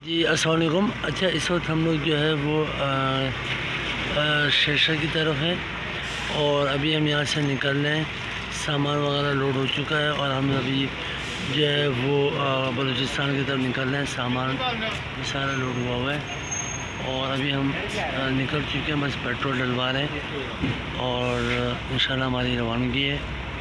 जी अस्सलाम वालेकुम। अच्छा, इस वक्त हम लोग जो है वो शेरशाह की तरफ हैं और अभी हम यहाँ से निकल रहे हैं। सामान वगैरह लोड हो चुका है और हम अभी जो है वो बलूचिस्तान की तरफ निकल रहे हैं। सामान सारा लोड हुआ है और अभी हम निकल चुके हैं, बस पेट्रोल डलवा रहे हैं और इंशाल्लाह हमारी रवानगी है।